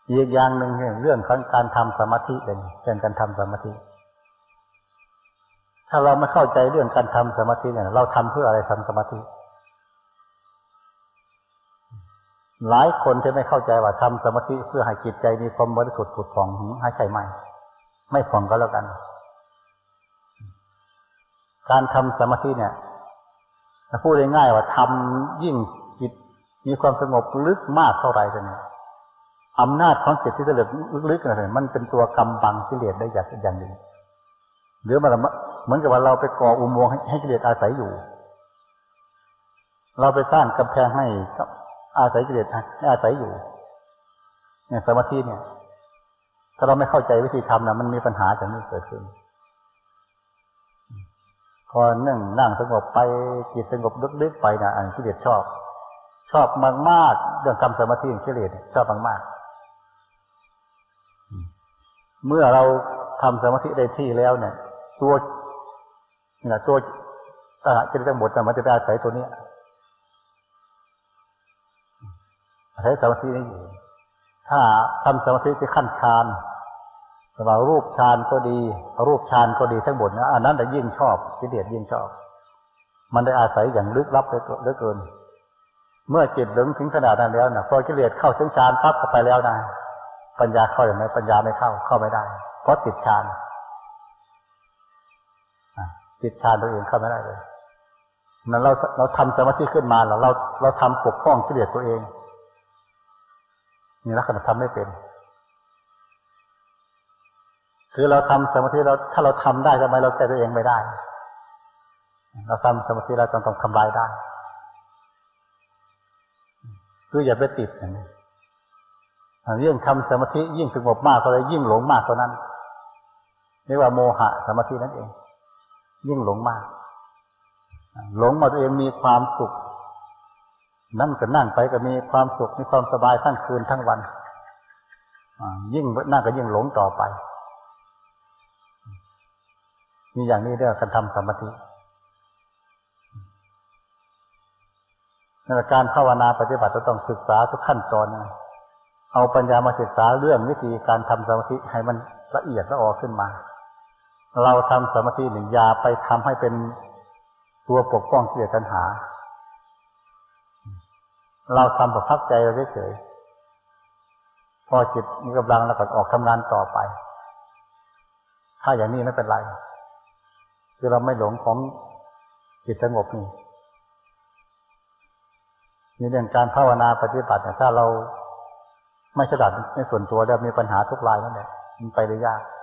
อีกอย่างหนึ่งเรื่องของการทำสมาธิเรื่องการทำสมาธิถ้าเราไม่เข้าใจเรื่องการทำสมาธิเนี่ยเราทำเพื่ออะไรทำสมาธิหลายคนที่ไม่เข้าใจว่าทำสมาธิเพื่อให้จิตใจมีความบริสุทธิ์ผุดผ่องให้ใช่ไหมไม่ผ่องก็แล้วกันการทำสมาธิเนี่ยพูดง่ายๆว่าทำยิ่งจิตมีความสงบลึกมากเท่าไรกันเนี่ยอำนาจของจิตที่จะลึกๆอะไรมันเป็นตัวกำบังกิเลสได้อย่างหนึ่งหรือมันเหมือนกับว่าเราไปก่ออุโมงค์ให้กิเลสอาศัยอยู่เราไปสร้างกำแพงให้อาศัยกิเลสให้อาศัยอยู่เนี่ยสมาธิเนี่ยถ้าเราไม่เข้าใจวิธีทำนะมันมีปัญหาอย่างนี้เกิดขึ้นพอนั่งสงบไปจิตสงบลึกๆไปนะอันกิเลสชอบมากๆเรื่องทำสมาธิกิเลสชอบมากๆเมื่อเราทำสมาธิได้ที่แล้วเนี่ยตัวกิเลสทั้งหมดมันจะไปอาศัยตัวนี้อาศัยสมาธินี้อยู่ถ้าทำสมาธิที่ขั้นฌานสำหรับรูปฌานก็ดีรูปฌานก็ดีทั้งหมดนะอันนั้นแต่ยิ่งชอบกิเลสยิ่งชอบมันได้อาศัยอย่างลึกลับเหลือเกินเมื่อจิตถึงขนาดนั้นแล้วนะพอกิเลสเข้าถึงฌานปั๊บเข้าไปแล้วนะปัญญาเข้าอย่างไรปัญญาไม่เข้าไม่ได้เพราะติดฌานติดฌานตัวเองเข้าไม่ได้เลยนั้นเราทำสมาธิขึ้นมาเราทำปกป้องกิเลสตัวเองนี่ลักษณะทำไม่เป็นคือเราทำสมาธิถ้าเราทำได้ทำไมเราแก้ตัวเองไม่ได้เราทำสมาธิเราต้องทำลายได้คืออย่าไปติดอย่างนี้ยิ่งทำสมาธิยิ่งสงบมากเท่าไรยิ่งหลงมากเท่านั้นเรียกว่าโมหะสมาธินั่นเองยิ่งหลงมากหลงมาตัวเองมีความสุขนั่งก็นั่งไปก็มีความสุขมีความสบายทั้งคืนทั้งวันยิ่งนั่งก็ยิ่งหลงต่อไปมีอย่างนี้เรียกการทำสมาธิในการภาวนาปฏิบัติเราต้องศึกษาทุกขั้นตอนเอาปัญญามาศึกษาเรื่องวิธีการทำสมาธิให้มันละเอียดละออขึ้นมาเราทำสมาธิหนึ่งอย่าไปทำให้เป็นตัวปกป้องกิเลสตัณหาเราทำแบบพักใจเราเฉยๆพอจิตมีกำลังแล้วก็ออกทำงานต่อไปถ้าอย่างนี้ไม่เป็นไรคือเราไม่หลงของจิตสงบนี่เรื่องการภาวนาปฏิบัติถ้าเราไม่ฉลาดในส่วนตัวแล้วมีปัญหาทุกรายนั่นแหละมันไปได้ยาก